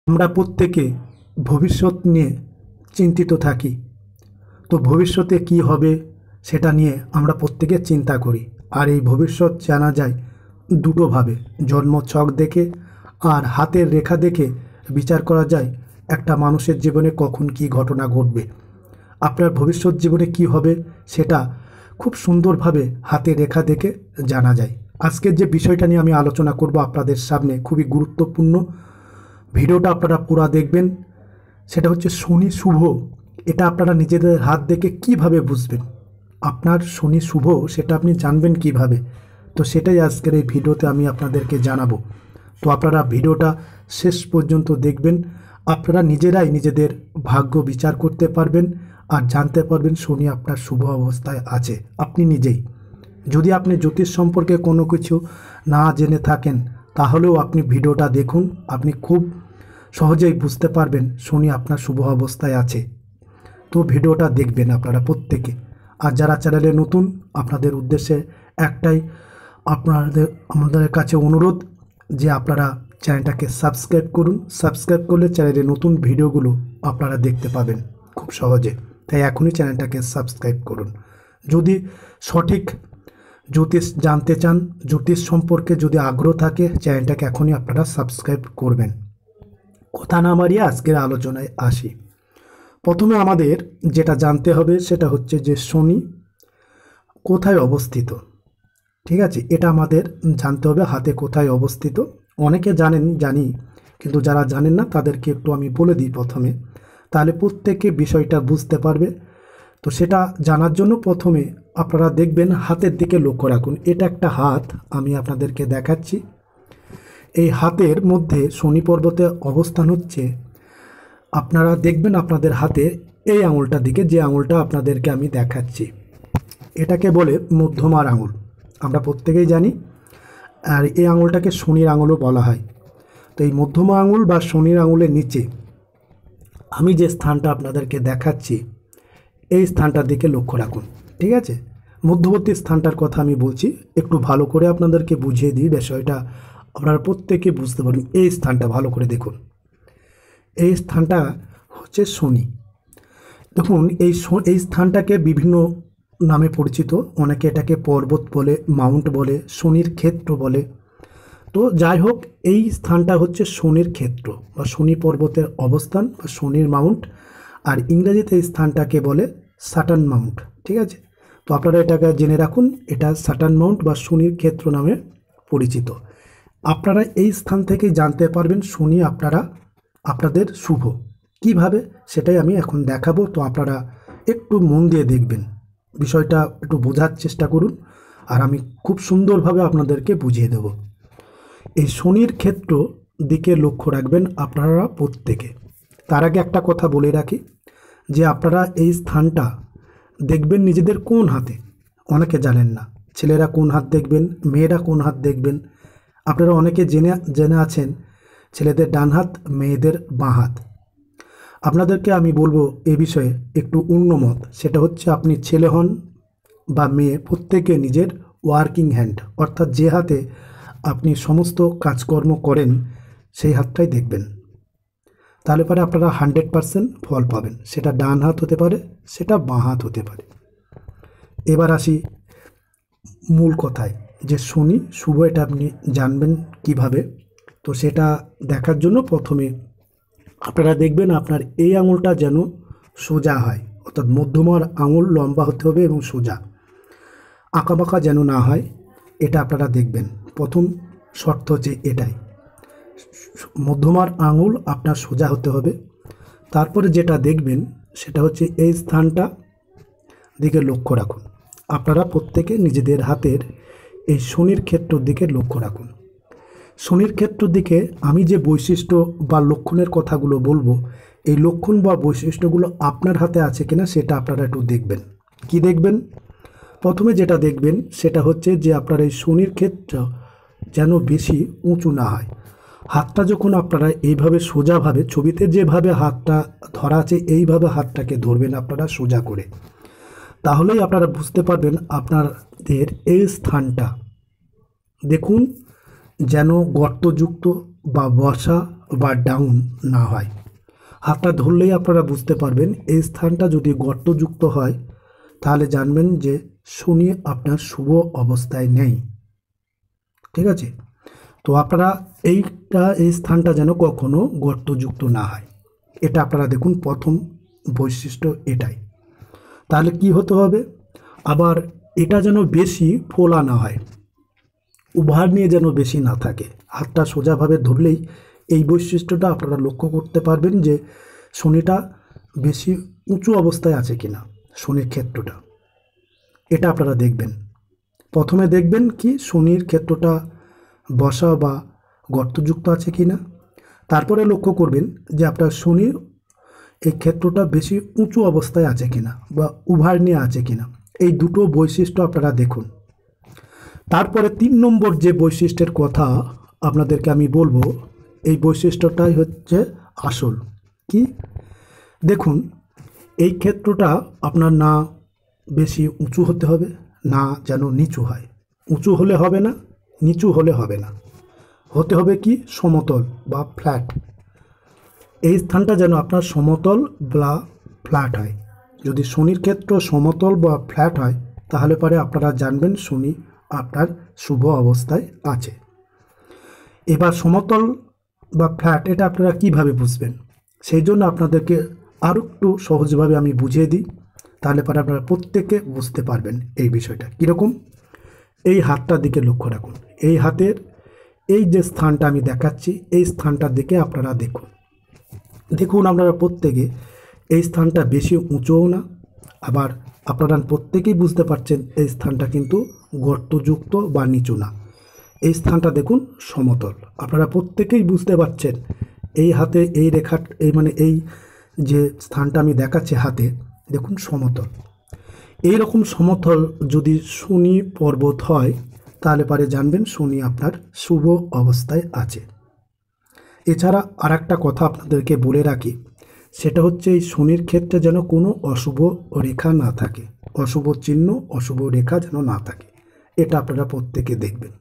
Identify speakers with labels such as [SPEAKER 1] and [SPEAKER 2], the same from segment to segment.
[SPEAKER 1] আমরা প্রত্যেকে ভবিষ্যৎ নিয়ে চিন্তিত থাকি। তো ভবিষ্যতে কি হবে সেটা নিয়ে আমরা প্রত্যেকে চিন্তা করি। আর এই ভবিষ্যৎ জানা যায় দুটোভাবে, জন্মছক দেখে আর হাতের রেখা দেখে বিচার করা যায় একটা মানুষের জীবনে কখন কি ঘটনা ঘটবে। আপনার ভবিষ্যৎ জীবনে কি হবে সেটা খুব সুন্দরভাবে হাতের রেখা দেখে জানা যায়। আজকের যে বিষয়টা নিয়ে আমি আলোচনা করব আপনাদের সামনে খুবই গুরুত্বপূর্ণ, ভিডিওটা আপনারা পুরো দেখবেন। সেটা হচ্ছে শনি শুভ। এটা আপনারা নিজেদের হাত দেখে কিভাবে বুঝবেন আপনার শনি শুভ, সেটা আপনি জানবেন কিভাবে। তো সেটাই আজকের এই ভিডিওতে আমি আপনাদেরকে জানাবো। তো আপনারা ভিডিওটা শেষ পর্যন্ত দেখবেন। আপনারা নিজেরাই নিজেদের ভাগ্য বিচার করতে পারবেন আর জানতে পারবেন শনি আপনার শুভ অবস্থায় আছে আপনি নিজেই। যদি আপনি জ্যোতিষ সম্পর্কে কোনো কিছু না জেনে থাকেন তাহলেও আপনি ভিডিওটা দেখুন, আপনি খুব সহজেই বুঝতে পারবেন শনি আপনার শুভ অবস্থায় আছে। তো ভিডিওটা দেখবেন আপনারা প্রত্যেকে। আর যারা চ্যানেলে নতুন, আপনাদের উদ্দেশ্যে একটাই আমাদের কাছে অনুরোধ যে আপনারা চ্যানেলটাকে সাবস্ক্রাইব করুন। সাবস্ক্রাইব করলে চ্যানেলে নতুন ভিডিওগুলো আপনারা দেখতে পাবেন খুব সহজে। তাই এখনই চ্যানেলটাকে সাবস্ক্রাইব করুন। যদি সঠিক জ্যোতিষ জানতে চান, জ্যোতিষ সম্পর্কে যদি আগ্রহ থাকে, চ্যানেলটাকে এখনই আপনারা সাবস্ক্রাইব করবেন। কথা না বাড়িয়ে আজকের আলোচনায় আসি। প্রথমে আমাদের যেটা জানতে হবে সেটা হচ্ছে যে শনি কোথায় অবস্থিত। ঠিক আছে, এটা আমাদের জানতে হবে, হাতে কোথায় অবস্থিত। অনেকে জানি, কিন্তু যারা জানেন না তাদেরকে একটু আমি বলে দিই প্রথমে, তাহলে প্রত্যেকে বিষয়টা বুঝতে পারবে। তো সেটা জানার জন্য প্রথমে আপনারা দেখবেন হাতের দিকে লক্ষ্য রাখুন। এটা একটা হাত, আমি আপনাদেরকে দেখাচ্ছি। এই হাতের মধ্যে শনি পর্বতে অবস্থান হচ্ছে। আপনারা দেখবেন আপনাদের হাতে এই আঙুলটার দিকে, যে আঙুলটা আপনাদেরকে আমি দেখাচ্ছি, এটাকে বলে মধ্যমার আঙুল, আমরা প্রত্যেকেই জানি। আর এই আঙুলটাকে শনির আঙুলও বলা হয়। তো এই মধ্যমা আঙুল বা শনির আঙুলের নিচে আমি যে স্থানটা আপনাদেরকে দেখাচ্ছি, এই স্থানটার দিকে লক্ষ্য রাখুন। ঠিক আছে, মধ্যবর্তী স্থানটার কথা আমি বলছি, একটু ভালো করে আপনাদেরকে বুঝিয়ে দিই বিষয়টা, আপনারা প্রত্যেকে বুঝতে পারবেন। এই স্থানটা ভালো করে দেখুন, এই স্থানটা হচ্ছে শনি। দেখুন এই স্থানটাকে বিভিন্ন নামে পরিচিত, অনেকে এটাকে পর্বত বলে, মাউন্ট বলে, শনির ক্ষেত্র বলে। তো যাই হোক, এই স্থানটা হচ্ছে শনির ক্ষেত্র বা শনি পর্বতের অবস্থান বা শনির মাউন্ট। আর ইংরেজিতে এই স্থানটাকে বলে স্যাটার্ন মাউন্ট। ঠিক আছে, তো আপনারা এটাকে জেনে রাখুন, এটা স্যাটার্ন মাউন্ট বা শনির ক্ষেত্র নামে পরিচিত। আপনারা এই স্থান থেকে জানতে পারবেন শনি আপনাদের শুভ কিভাবে, সেটাই আমি এখন দেখাবো। তো আপনারা একটু মন দিয়ে দেখবেন, বিষয়টা একটু বোঝার চেষ্টা করুন, আর আমি খুব সুন্দরভাবে আপনাদেরকে বুঝিয়ে দেব। এই শনির ক্ষেত্র দিকে লক্ষ্য রাখবেন আপনারা প্রত্যেকে। তার আগে একটা কথা বলে রাখি, যে আপনারা এই স্থানটা দেখবেন নিজেদের কোন হাতে, অনেকে জানেন না। ছেলেরা কোন হাত দেখবেন, মেয়েরা কোন হাত দেখবেন। আপনারা অনেকে জেনে আছেন ছেলেদের ডান হাত, মেয়েদের বাঁ হাত। আপনাদেরকে আমি বলবো এ বিষয়ে একটু উন্নমত, সেটা হচ্ছে আপনি ছেলে হন বা মেয়ে, প্রত্যেকে নিজের ওয়ার্কিং হ্যান্ড, অর্থাৎ যে হাতে আপনি সমস্ত কাজকর্ম করেন সেই হাতটাই দেখবেন। তাহলে পরে আপনারা 100% ফল পাবেন। সেটা ডান হাত হতে পারে, সেটা বাঁ হাত হতে পারে। এবার আসি মূল কথায়, যে শনি শুভ এটা আপনি জানবেন কিভাবে। তো সেটা দেখার জন্য প্রথমে আপনারা দেখবেন আপনার এই আঙুলটা যেন সোজা হয়, অর্থাৎ মধ্যমার আঙুল লম্বা হতে হবে এবং সোজা, আঁকাবাঁকা যেন না হয়। এটা আপনারা দেখবেন, প্রথম শর্ত হচ্ছে এটাই, মধ্যমার আঙুল আপনার সোজা হতে হবে। তারপরে যেটা দেখবেন সেটা হচ্ছে এই স্থানটা দিকে লক্ষ্য রাখুন। আপনারা প্রত্যেকে নিজেদের হাতের এই শনির ক্ষেত্রের দিকে লক্ষ্য রাখুন। শনির ক্ষেত্রের দিকে আমি যে বৈশিষ্ট্য বা লক্ষণের কথাগুলো বলবো, এই লক্ষণ বা বৈশিষ্ট্যগুলো আপনার হাতে আছে কিনা সেটা আপনারা একটু দেখবেন। কি দেখবেন? প্রথমে যেটা দেখবেন সেটা হচ্ছে যে আপনার এই শনির ক্ষেত্র যেন বেশি উঁচু না হয়। হাতটা যখন আপনারা এইভাবে সোজাভাবে, ছবিতে যেভাবে হাতটা ধরা আছে এইভাবে হাতটাকে ধরবেন আপনারা সোজা করে, তাহলেই আপনারা বুঝতে পারবেন আপনাদের এই স্থানটা দেখুন যেন গর্তযুক্ত বা বসা বা ডাউন না হয়। হাতটা ধরলেই আপনারা বুঝতে পারবেন এই স্থানটা যদি গর্তযুক্ত হয় তাহলে জানবেন যে শনি আপনার শুভ অবস্থায় নেই। ঠিক আছে, তো আপনারা এই স্থানটা যেন কখনো গর্তযুক্ত না হয়, এটা আপনারা দেখুন প্রথম বৈশিষ্ট্য এটাই। তাহলে কি হতে হবে, আবার এটা যেন বেশি ফোলা না হয়, উভার নিয়ে যেন বেশি না থাকে। হাতটা সোজাভাবে ধরলেই এই বৈশিষ্ট্যটা আপনারা লক্ষ্য করতে পারবেন যে শনিটা বেশি উঁচু অবস্থায় আছে কিনা, শনির ক্ষেত্রটা এটা আপনারা দেখবেন। প্রথমে দেখবেন কি শনির ক্ষেত্রটা বসা বা গর্তযুক্ত আছে কিনা, তারপরে লক্ষ্য করবেন যে আপনার শনির এই ক্ষেত্রটা বেশি উঁচু অবস্থায় আছে কিনা বা উভার নিয়ে আছে কিনা। এই দুটো বৈশিষ্ট্য আপনারা দেখুন। তারপরে 3 নম্বর যে বৈশিষ্ট্যের কথা আপনাদেরকে আমি বলবো, এই বৈশিষ্ট্যটাই হচ্ছে আসল। কি দেখুন, এই ক্ষেত্রটা আপনার না বেশি উঁচু হতে হবে, না যেন নিচু হয়। উঁচু হলে হবে না, নিচু হলে হবে না, হতে হবে কি সমতল বা ফ্ল্যাট। এই স্থানটা যেন আপনার সমতল বা ফ্ল্যাট হয়। যদি শনির ক্ষেত্র সমতল বা ফ্ল্যাট হয় তাহলে পরে আপনারা জানবেন শনি আপনার শুভ অবস্থায় আছে। এবার সমতল বা ফ্ল্যাট এটা আপনারা কিভাবে বুঝবেন, সেই জন্য আপনাদেরকে আরও একটু সহজভাবে আমি বুঝিয়ে দিই, তাহলে পরে আপনারা প্রত্যেকে বুঝতে পারবেন এই বিষয়টা কীরকম। এই হাতটার দিকে লক্ষ্য রাখুন, এই হাতের এই যে স্থানটা আমি দেখাচ্ছি এই স্থানটার দিকে আপনারা দেখুন। দেখুন আপনারা প্রত্যেকে এই স্থানটা বেশি উঁচুও না, আবার আপনারা প্রত্যেকেই বুঝতে পারছেন এই স্থানটা কিন্তু গর্তযুক্ত বা নিচু না। এই স্থানটা দেখুন সমতল, আপনারা প্রত্যেকেই বুঝতে পারছেন। এই হাতে এই রেখা এই যে স্থানটা আমি দেখাচ্ছি হাতে দেখুন সমতল। এই রকম সমতল যদি শনি পর্বত হয় তাহলে পরে জানবেন শনি আপনার শুভ অবস্থায় আছে। এছাড়া আর একটা কথা আপনাদেরকে বলে রাখি, সেটা হচ্ছে এই শনির ক্ষেত্রে যেন কোনো অশুভ রেখা না থাকে, অশুভ চিহ্ন অশুভ রেখা যেন না থাকে, এটা আপনারা প্রত্যেকে দেখবেন।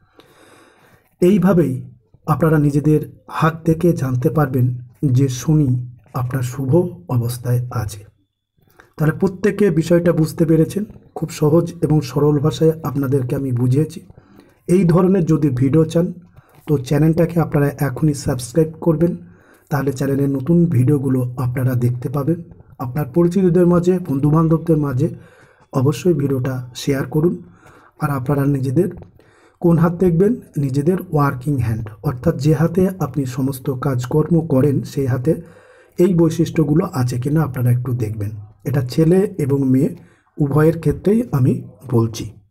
[SPEAKER 1] এইভাবেই আপনারা নিজেদের হাত থেকে জানতে পারবেন যে শনি আপনার শুভ অবস্থায় আছে। তাহলে প্রত্যেকে বিষয়টা বুঝতে পেরেছেন, খুব সহজ এবং সরল ভাষায় আপনাদেরকে আমি বুঝিয়েছি। এই ধরনের যদি ভিডিও চান তো চ্যানেলটাকে আপনারা এখনই সাবস্ক্রাইব করবেন, তাহলে চ্যানেলের নতুন ভিডিওগুলো আপনারা দেখতে পাবেন। আপনার পরিচিতদের মাঝে, বন্ধুবান্ধবদের মাঝে অবশ্যই ভিডিওটা শেয়ার করুন। আর আপনারা নিজেদের কোন হাত দেখবেন, নিজেদের ওয়ার্কিং হ্যান্ড, অর্থাৎ যে হাতে আপনি সমস্ত কাজকর্ম করেন সেই হাতে এই বৈশিষ্ট্যগুলো আছে কিনা আপনারা একটু দেখবেন। এটা ছেলে এবং মেয়ে উভয়ের ক্ষেত্রেই আমি বলছি।